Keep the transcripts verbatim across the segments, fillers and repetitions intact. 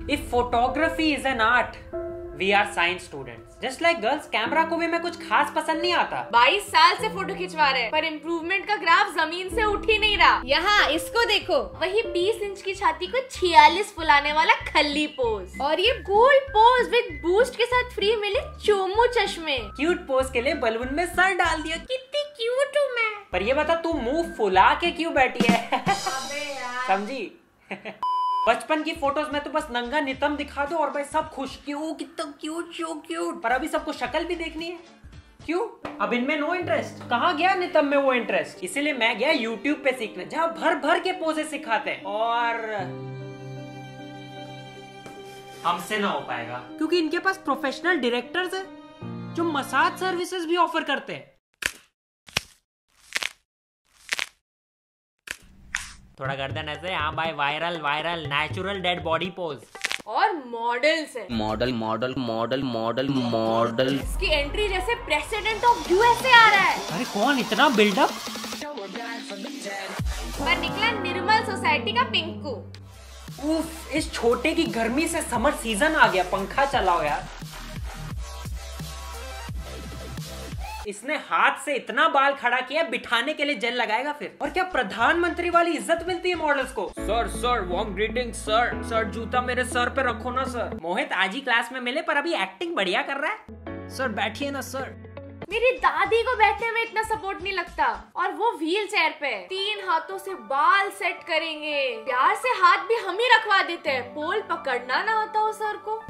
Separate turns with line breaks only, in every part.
If photography is an art, we are science students. Just like girls, camera को भी मैं कुछ खास पसंद नहीं आता।
बाईस साल से फोटो खिंचवा रहे हैं, पर इम्प्रूवमेंट का ग्राफ जमीन से उठ ही नहीं रहा। यहाँ इसको देखो, वही बीस इंच की छाती को छियालीस फुलाने वाला खल्ली पोज, और ये कूल पोज विद बूस्ट के साथ फ्री मिले चोमू चश्मे।
क्यूट पोज के लिए बलून में सर डाल दिया, कितनी क्यूट हूँ मैं। पर ये बता तू मुंह फुला के क्यों बैठी है?
अबे यार।
समझी? बचपन की फोटोज में तो बस नंगा नितम दिखा दो और भाई सब खुश, क्यों कितना क्यूट शो क्यूट। पर अभी सबको शक्ल भी देखनी है, क्यों? अब इनमें नो इंटरेस्ट। कहाँ गया नितम में वो इंटरेस्ट? इसीलिए मैं गया यूट्यूब पे सीखने, जहाँ भर भर के पोजेस सिखाते हैं। और हमसे ना हो पाएगा, क्योंकि इनके पास प्रोफेशनल डायरेक्टर्स हैं जो मसाज सर्विसेज भी ऑफर करते हैं। थोड़ा गर्दन ऐसे, हाँ भाई, viral viral natural dead body pose.
और मॉडल्स है,
model model model model model
इसकी एंट्री जैसे प्रेसिडेंट ऑफ यूएसए आ रहा है।
अरे कौन इतना बिल्डअप?
पर निकला निर्मल सोसाइटी का पिंकू।
उफ, इस छोटे की गर्मी से समर सीजन आ गया, पंखा चलाओ यार। इसने हाथ से इतना बाल खड़ा किया, बिठाने के लिए जेल लगाएगा फिर। और क्या प्रधानमंत्री वाली इज्जत मिलती है मॉडल्स को? Sir sir warm greeting sir. Sir जूता मेरे सर पे रखो ना सर। मोहित आज ही क्लास में मिले, पर अभी एक्टिंग बढ़िया कर रहा है। सर बैठिए ना सर।
मेरी दादी को बैठने में इतना सपोर्ट नहीं लगता, और वो व्हील चेयर पे तीन हाथों से बाल सेट करेंगे। प्यार से हाथ भी हम ही रखवा देते हैं, पोल पकड़ना ना आता हो सर को।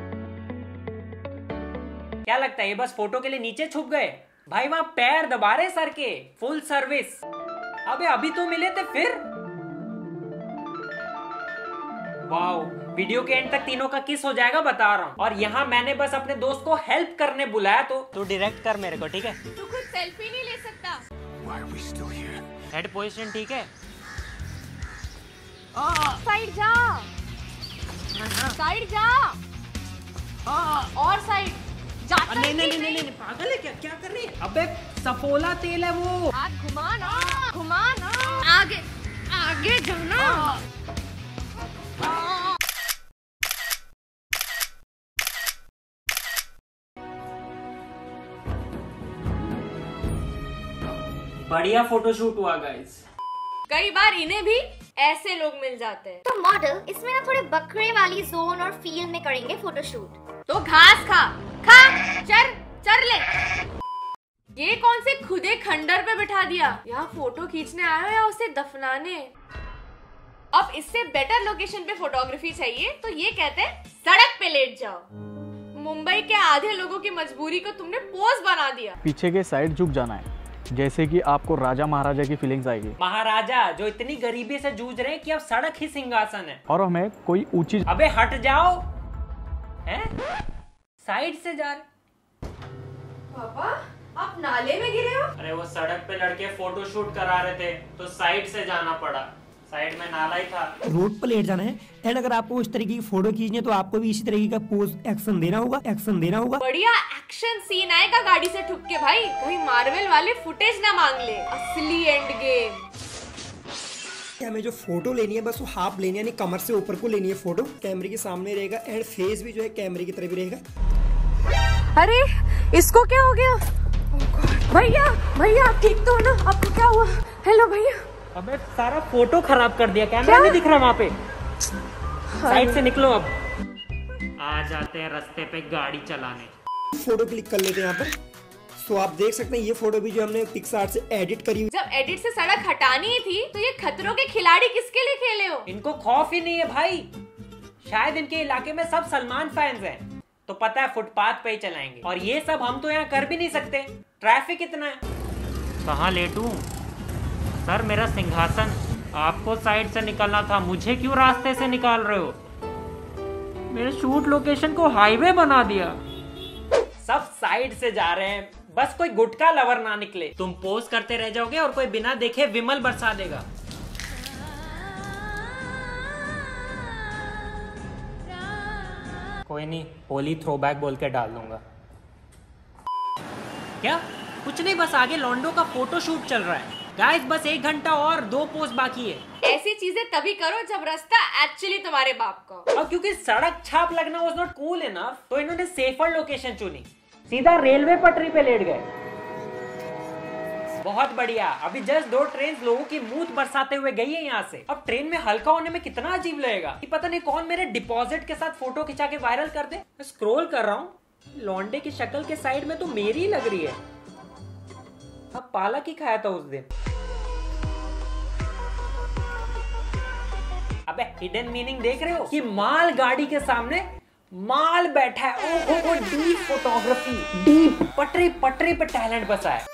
क्या लगता है ये बस फोटो के लिए नीचे छुप गए? भाई वहां पैर दबा रहे सर के, फुल सर्विस। अबे अभी तो मिले थे फिर। वाओ, वीडियो के एंड तक तीनों का किस हो जाएगा बता रहा हूँ। और यहाँ मैंने बस अपने दोस्त को हेल्प करने बुलाया, तो तू डायरेक्ट कर मेरे को, ठीक है?
तू खुद सेल्फी नहीं ले सकता।
हेड पोजीशन ठीक है?
साइड जा, साइड जा, और साइड जाता
नहीं नहीं नहीं नहीं, पागल है क्या? क्या कर रही है? अबे सफोला तेल है वो।
हाथ घुमा ना, घुमा ना, आगे आगे जाना।
बढ़िया फोटोशूट हुआ गाइस।
कई बार इन्हें भी ऐसे लोग मिल जाते हैं।
तो मॉडल इसमें ना थोड़े बकरे वाली जोन और फील में करेंगे फोटोशूट।
तो घास खा खा, चर चर ले। ये कौन से खुदे खंडर पे बिठा दिया? यहाँ फोटो खींचने आए हो या उसे दफनाने? अब इससे बेटर लोकेशन पे फोटोग्राफी चाहिए तो ये कहते हैं सड़क पे लेट जाओ। मुंबई के आधे लोगों की मजबूरी को तुमने पोज बना दिया।
पीछे के साइड झुक जाना है, जैसे कि आपको राजा महाराजा की फीलिंग्स आएगी।
महाराजा जो इतनी गरीबी से जूझ रहे हैं कि अब सड़क ही सिंहासन है।
और हमें कोई ऊंची।
अबे हट जाओ, हैं? साइड से जा रहे।
पापा आप नाले में गिरे हो?
अरे वो सड़क पे लड़के फोटो शूट करा रहे थे तो साइड से जाना पड़ा। साइड में नाला ही था।
रोड पर लेट जाना है, एंड अगर आपको उस तरीके की फोटो खींचनी है तो आपको भी इसी तरीके का पोज एक्शन देना होगा, एक्शन देना होगा।
बढ़िया एक्शन सीन आएगा गाड़ी से ठुक के भाई, कहीं मार्वल वाले फुटेज ना मांग ले। असली एंड गेम।
हमें जो फोटो लेनी है बस वो हाफ लेनी है, यानी कमर से ऊपर को लेनी है फोटो। कैमरे के सामने रहेगा एंड फेस भी जो है कैमरे की तरफ ही रहेगा।
अरे इसको क्या हो गया? भैया भैया आप ठीक तो हो ना? आपको क्या हुआ? हेलो भैया।
अबे सारा फोटो खराब कर दिया, कैमरा नहीं दिख रहा वहाँ पे। साइड से निकलो अब। आ जाते हैं रास्ते पे गाड़ी चलाने।
फोटो क्लिक कर लेते हैं यहाँ पर। तो आप देख सकते हैं ये फोटो भी जो हमने पिक्सआर्ट से एडिट करी हुई।
जब एडिट से सड़क हटानी ही थी तो ये खतरों के खिलाड़ी किसके लिए खेले हो?
इनको खौफ ही नहीं है भाई। शायद इनके इलाके में सब सलमान फैंस हैं, तो पता है फुटपाथ पे ही चलाएंगे। और ये सब हम तो यहाँ कर भी नहीं सकते, ट्रैफिक इतना है। कहाँ लेटूं? सर मेरा सिंहासन। आपको साइड से निकलना था, मुझे क्यों रास्ते से निकाल रहे हो? मेरे शूट लोकेशन को हाईवे बना दिया। सब साइड से जा रहे हैं, बस कोई गुटका लवर ना निकले। तुम पोज करते रह जाओगे और कोई बिना देखे विमल बरसा देगा। कोई नहीं, होली थ्रोबैक बोल के डाल दूंगा। क्या? कुछ नहीं, बस आगे लॉन्डो का फोटो शूट चल रहा है गाइस। बस एक घंटा और, दो पोज बाकी है।
ऐसी चीजें तभी करो जब रास्ता एक्चुअली तुम्हारे बाप का हो।
और क्योंकि सड़क छाप लगना वाज नॉट कूल इनफ, तो इन्होंने सेफर लोकेशन चुनी, सीधा रेलवे पटरी पे लेट गए। बहुत बढ़िया। अभी जस्ट दो ट्रेन लोगों की मूत बरसाते हुए गई है यहाँ से। अब ट्रेन में हल्का होने में कितना अजीब लगेगा कि पता नहीं कौन मेरे डिपॉजिट के साथ फोटो खिंचा के वायरल कर दे। स्क्रॉल कर रहा हूँ, लौंडे की शक्ल के साइड में तो मेरी लग रही है। अब पालक ही खाया था उस दिन। अबे हिडन मीनिंग देख रहे हो कि माल गाड़ी के सामने माल बैठा है। ओहो, डीप फोटोग्राफी, डीप पटरी पटरी पे टैलेंट बसा है।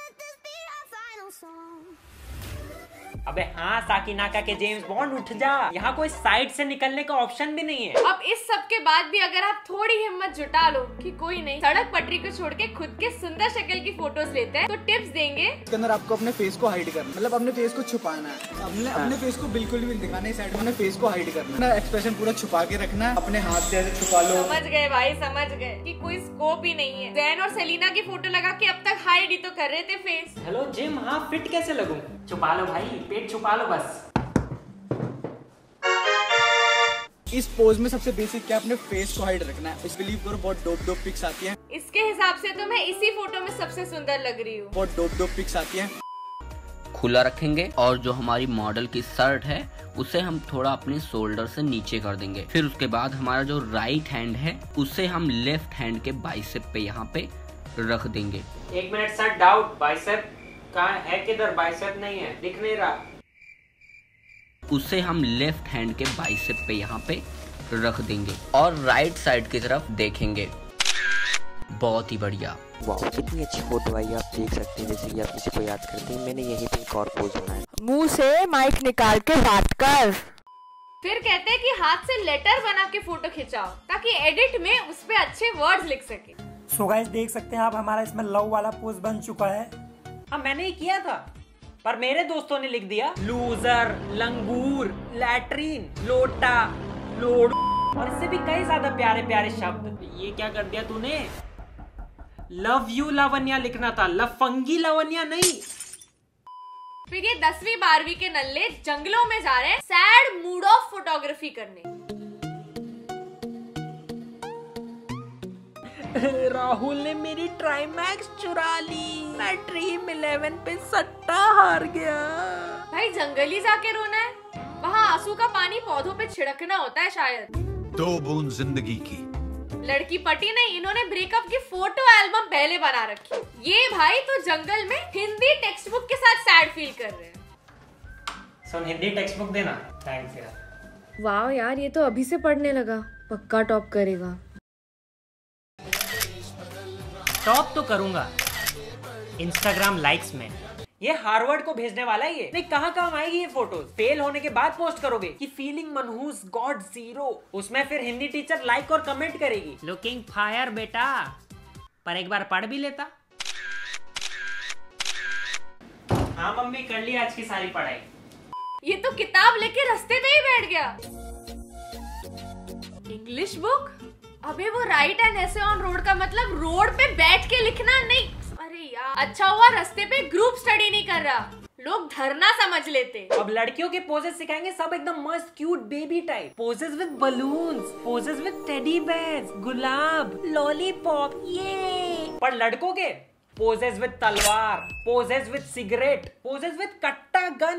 अबे हाँ साकिनाका के जेम्स बॉन्ड, उठ जा। यहाँ कोई साइड से निकलने का ऑप्शन भी नहीं है।
अब इस सब के बाद भी अगर आप थोड़ी हिम्मत जुटा लो कि कोई नहीं, सड़क पटरी को छोड़ के खुद के सुंदर शक्ल की फोटोज लेते हैं, तो टिप्स देंगे।
इसके अंदर आपको अपने फेस को हाइड करना, मतलब अपने फेस को छुपाना है। अपने अपने फेस को बिल्कुल भी दिखाना है, साइड में अपने फेस को हाइड करना है, एक्सप्रेशन पूरा छुपा के रखना है। अपने हाथ से ऐसे छुपा लो।
समझ गए भाई, समझ गए कि कोई स्कोप ही नहीं है। जैन और सेलिना की फोटो लगा के अब तक हाइड ही तो कर रहे थे फेस।
हेलो जिम, हाँ फिट कैसे लगूं? छुपा लो भाई, पेट छुपा लो बस।
इस पोज में सबसे बेसिक क्या, अपने फेस को हाइड रखना है। इस बिलीव करो बहुत डोप डोप पिक्स आती हैं।
इसके हिसाब से तो मैं इसी फोटो में सबसे सुंदर लग रही हूँ।
बहुत डोप डोप पिक्स आती हैं।
खुला रखेंगे और जो हमारी मॉडल की शर्ट है उसे हम थोड़ा अपने शोल्डर से नीचे कर देंगे। फिर उसके बाद हमारा जो राइट हैंड है उसे हम लेफ्ट हैंड के बाइसेप पे यहाँ पे रख देंगे।
एक मिनट सर, डाउट, बाइसेप कहाँ है? किधर? बाइसेप नहीं है, दिख नहीं रहा।
उसे हम लेफ्ट हैंड के बाइसेप पे यहाँ पे रख देंगे और राइट साइड की तरफ देखेंगे। बहुत ही बढ़िया।
वाह, कितनी अच्छी फोटो आई। आप देख सकते हैं जैसे कि आप किसी को याद करते हैं। मैंने यहीं पे एक और पोज बनाया।
मुंह से माइक निकाल के बात कर।
फिर कहते हैं कि हाथ से लेटर बना के फोटो खिंचाओ ताकि एडिट में उस पे अच्छे वर्ड्स लिख सके।
सो गाइस देख सकते हैं आप, हमारा इसमें लव वाला पोज बन चुका है।
हाँ मैंने ही किया था, पर मेरे दोस्तों ने लिख दिया लूजर, लंगूर, लैट्रीन, लोटा, लोड और इससे भी कई ज्यादा प्यारे प्यारे शब्द। ये क्या कर दिया तूने? लव यू लावण्या लिखना था, लफंगी लावण्या नहीं।
फिर ये दसवीं बारहवीं के नल्ले जंगलों में जा रहे हैं सैड मूड ऑफ फोटोग्राफी करने।
राहुल ने मेरी ट्राईमैक्स चुरा ली, मैं ड्रीम इलेवन पे सट्टा हार गया।
भाई जंगली जाके रोना है, वहाँ आंसू का पानी पौधों पे छिड़कना होता है शायद।
दो बूंद जिंदगी की।
लड़की पटी नहीं, इन्होंने ब्रेकअप की फोटो एल्बम पहले बना रखी। ये भाई तो जंगल में हिंदी टेक्स्ट बुक के साथ सैड फील कर रहे हैं।
सुन, हिंदी टेक्स्ट बुक देना। थैंक्स यार।
वाह यार, ये तो अभी से पढ़ने लगा, पक्का टॉप करेगा।
टॉप तो करूंगा इंस्टाग्राम लाइक्स में। ये हार्वर्ड को भेजने वाला है ये। नहीं, कहाँ काम आएगी ये फोटोज? फेल होने के बाद पोस्ट करोगे कि फीलिंग मनहूस गॉड जीरो। उसमें फिर हिंदी टीचर लाइक और कमेंट करेगी, लुकिंग फायर बेटा, पर एक बार पढ़ भी लेता। हाँ मम्मी, कर ली आज की सारी पढ़ाई।
ये तो किताब लेके रास्ते में ही बैठ गया। English book? अबे वो राइट एंड ऐसे ऑन रोड का मतलब रोड पे बैठ के लिखना नहीं। अरे यार, अच्छा हुआ रास्ते पे ग्रुप स्टडी नहीं कर रहा, लोग धरना समझ लेते।
अब लड़कियों के पोजेस सिखाएंगे, सब एकदम मस्त cute baby type. Poses with balloons, poses with teddy bears, गुलाब, लॉलीपॉप, ये। पर लड़कों के पोजेस विद तलवार, poses with cigarette, poses with कट्टा गन।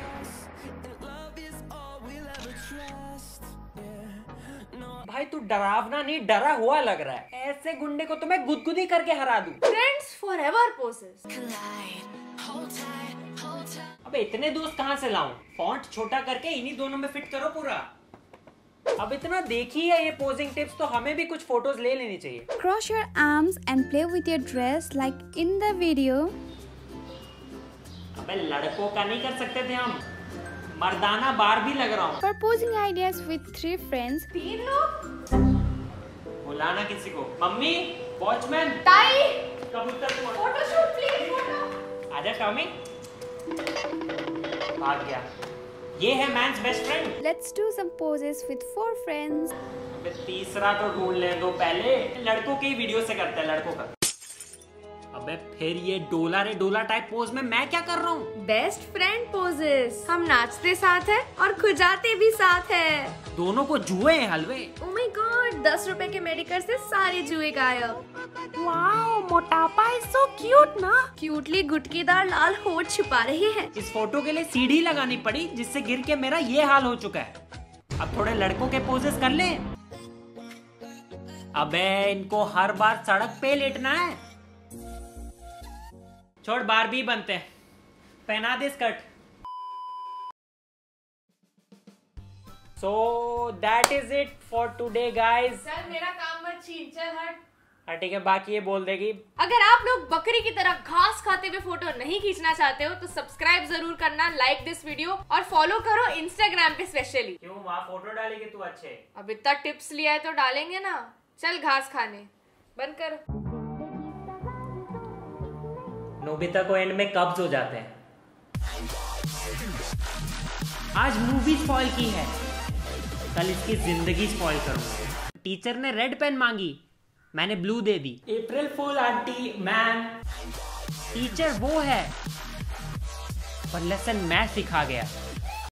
भाई तू डरावना नहीं, डरा हुआ लग रहा है। ऐसे गुंडे को तो मैं गुदगुदी करके हरा दूं।
Friends forever poses.
अबे इतने दोस्त कहाँ से लाऊं? फॉन्ट छोटा करके इन्हीं दोनों में फिट करो पूरा। अब इतना देखी है ये पोजिंग टिप्स, तो हमें भी कुछ फोटोज ले लेनी चाहिए।
Cross your arms and play with your dress like in the video.
अबे लड़कों का नहीं कर सकते थे हम, मर्दाना बार भी लग रहा हूँ।
For posing ideas with three friends.
तीन लोग?
बुलाना किसी को। मम्मी, वॉचमैन,
ताई,
कबूतर,
फोटो शूट प्लीज, फोटो।
आजा टॉमी। भाग गया। ये है man's best friend.
Let's do some poses with four friends.
अबे तीसरा तो ढूंढ ले दो पहले। लड़कों की वीडियो से करते हैं, लड़कों का। अबे फिर ये डोला रे डोला टाइप पोज में मैं क्या कर रहा हूँ?
Best friend poses. हम नाचते साथ हैं और खुजाते भी साथ हैं।
दोनों को जुए हैं हलवे।
ओह माय गॉड, दस रुपए के मेडिकल से सारे जुए गायब। वाओ, मोटापा इज सो क्यूट ना। क्यूटली गुटकीदार लाल होठ छुपा रहे हैं।
इस फोटो के लिए सीढ़ी लगानी पड़ी जिससे गिर के मेरा ये हाल हो चुका है। अब थोड़े लड़कों के पोजेस कर ले। अबे इनको हर बार सड़क पे लेटना है। छोड़, बारबी बनते हैं। पहना दे skirt. So that is it for today guys.
चल मेरा काम मत छीन, चल हट।
हाँ ठीक है, बाकी ये बोल देगी।
अगर आप लोग बकरी की तरह घास खाते हुए फोटो नहीं खींचना चाहते हो तो सब्सक्राइब जरूर करना, लाइक दिस वीडियो और फॉलो करो इंस्टाग्राम पे स्पेशली।
क्यों, वहाँ फोटो डालेगी तू अच्छे?
अब इतना टिप्स लिया है तो डालेंगे ना। चल घास खाने बंद कर।
नोबिता को एंड में कब्ज हो जाते हैं। आज मूवी स्पॉइल की है, कल इसकी जिंदगी स्पॉइल करूंगा। टीचर ने रेड पेन मांगी, मैंने ब्लू दे दी। April fool aunty ma'am. Teacher वो है पर लेसन मैं सिखा गया।